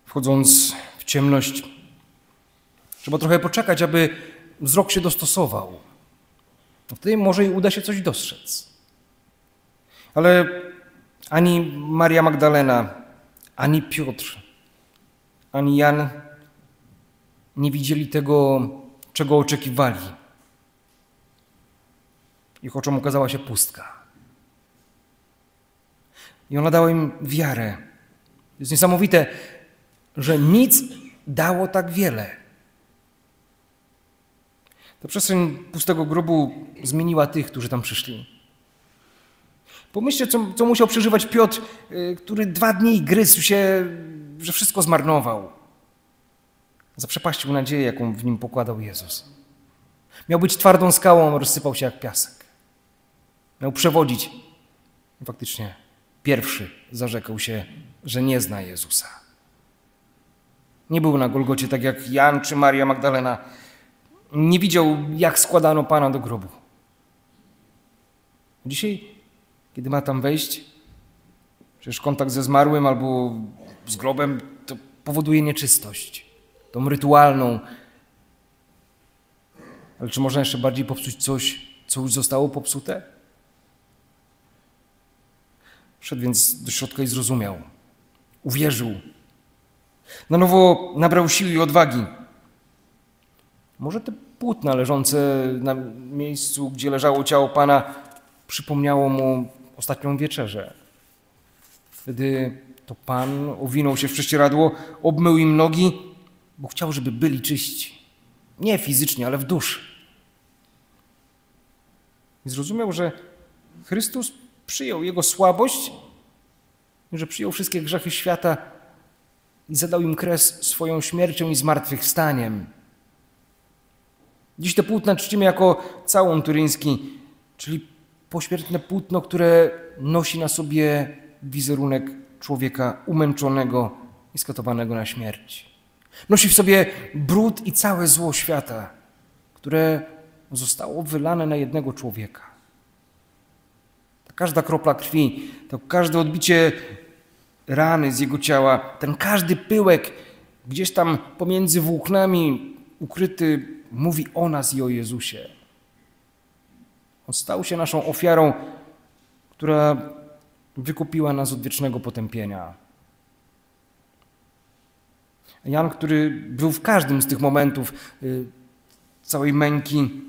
Wchodząc w ciemność, trzeba trochę poczekać, aby wzrok się dostosował. Wtedy może i uda się coś dostrzec. Ale ani Maria Magdalena, ani Piotr, ani Jan nie widzieli tego, czego oczekiwali. Ich oczom ukazała się pustka. I ona dała im wiarę. Jest niesamowite, że nic dało tak wiele. Ta przestrzeń pustego grobu zmieniła tych, którzy tam przyszli. Pomyślcie, co musiał przeżywać Piotr, który 2 dni gryzł się, że wszystko zmarnował. Zaprzepaścił nadzieję, jaką w nim pokładał Jezus. Miał być twardą skałą, rozsypał się jak piasek. Miał przewodzić. I faktycznie pierwszy zarzekał się, że nie zna Jezusa. Nie był na Golgocie tak jak Jan czy Maria Magdalena. Nie widział, jak składano Pana do grobu. Dzisiaj, kiedy ma tam wejść, przecież kontakt ze zmarłym albo z grobem to powoduje nieczystość. Tą rytualną. Ale czy można jeszcze bardziej popsuć coś, co już zostało popsute? Wszedł więc do środka i zrozumiał. Uwierzył. Na nowo nabrał siły i odwagi. Może te płótna leżące na miejscu, gdzie leżało ciało Pana, przypomniało mu ostatnią wieczerzę. Wtedy to Pan owinął się w prześcieradło, obmył im nogi, bo chciał, żeby byli czyści. Nie fizycznie, ale w duszy. I zrozumiał, że Chrystus przyjął jego słabość, że przyjął wszystkie grzechy świata i zadał im kres swoją śmiercią i zmartwychwstaniem. Dziś te płótna czcimy jako całun turyński, czyli pośmiertne płótno, które nosi na sobie wizerunek człowieka umęczonego i skatowanego na śmierć. Nosi w sobie brud i całe zło świata, które zostało wylane na jednego człowieka. Każda kropla krwi, to każde odbicie rany z jego ciała, ten każdy pyłek gdzieś tam pomiędzy włóknami ukryty mówi o nas i o Jezusie. On stał się naszą ofiarą, która wykupiła nas od wiecznego potępienia. Jan, który był w każdym z tych momentów całej męki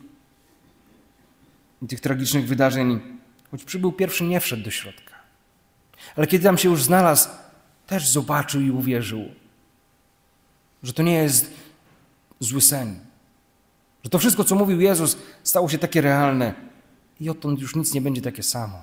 i tych tragicznych wydarzeń, choć przybył pierwszy, nie wszedł do środka. Ale kiedy tam się już znalazł, też zobaczył i uwierzył, że to nie jest zły sen. Że to wszystko, co mówił Jezus, stało się takie realne i odtąd już nic nie będzie takie samo.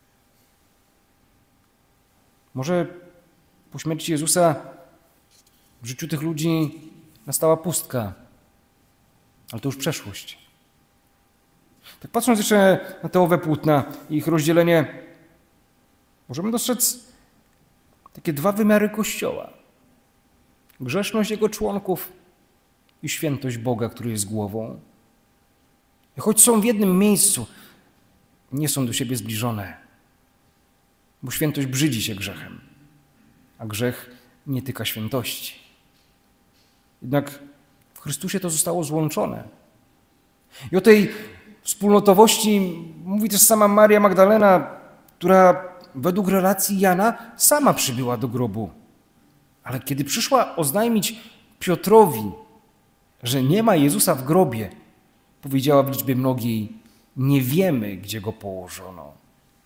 Może po śmierci Jezusa w życiu tych ludzi nastała pustka, ale to już przeszłość. Tak patrząc jeszcze na te owe płótna i ich rozdzielenie, możemy dostrzec takie 2 wymiary Kościoła. Grzeszność jego członków i świętość Boga, który jest głową. I choć są w jednym miejscu, nie są do siebie zbliżone, bo świętość brzydzi się grzechem, a grzech nie tyka świętości. Jednak w Chrystusie to zostało złączone. I o tej wspólnotowości mówi też sama Maria Magdalena, która według relacji Jana sama przybyła do grobu. Ale kiedy przyszła oznajmić Piotrowi, że nie ma Jezusa w grobie, powiedziała w liczbie mnogiej: nie wiemy, gdzie go położono.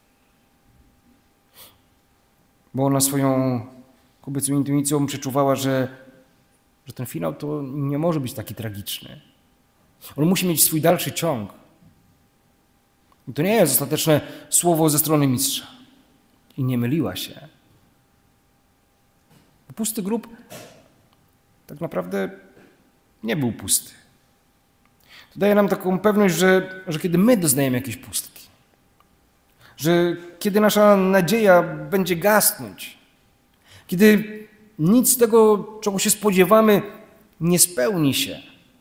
Bo ona swoją kobiecą intuicją przeczuwała, że ten finał to nie może być taki tragiczny. On musi mieć swój dalszy ciąg. I to nie jest ostateczne słowo ze strony mistrza. I nie myliła się. Pusty grób tak naprawdę nie był pusty. To daje nam taką pewność, że kiedy my doznajemy jakiejś pustki, że kiedy nasza nadzieja będzie gasnąć, kiedy nic z tego, czego się spodziewamy, nie spełni się,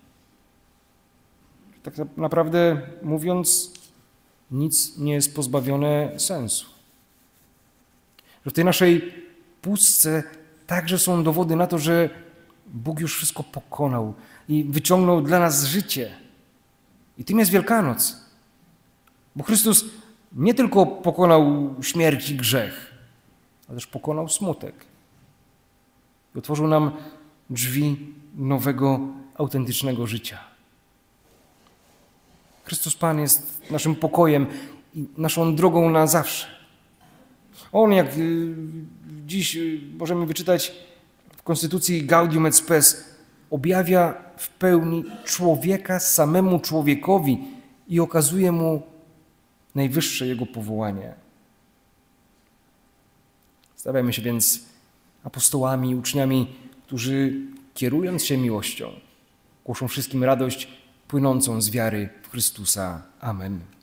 tak naprawdę mówiąc, nic nie jest pozbawione sensu. Że w tej naszej pustce także są dowody na to, że Bóg już wszystko pokonał i wyciągnął dla nas życie. I tym jest Wielkanoc. Bo Chrystus nie tylko pokonał śmierć i grzech, ale też pokonał smutek. I otworzył nam drzwi nowego, autentycznego życia. Chrystus Pan jest naszym pokojem i naszą drogą na zawsze. On, jak dziś możemy wyczytać w Konstytucji Gaudium et Spes, objawia w pełni człowieka samemu człowiekowi i okazuje mu najwyższe jego powołanie. Stawiamy się więc apostołami, uczniami, którzy kierując się miłością, głoszą wszystkim radość płynącą z wiary w Chrystusa. Amen.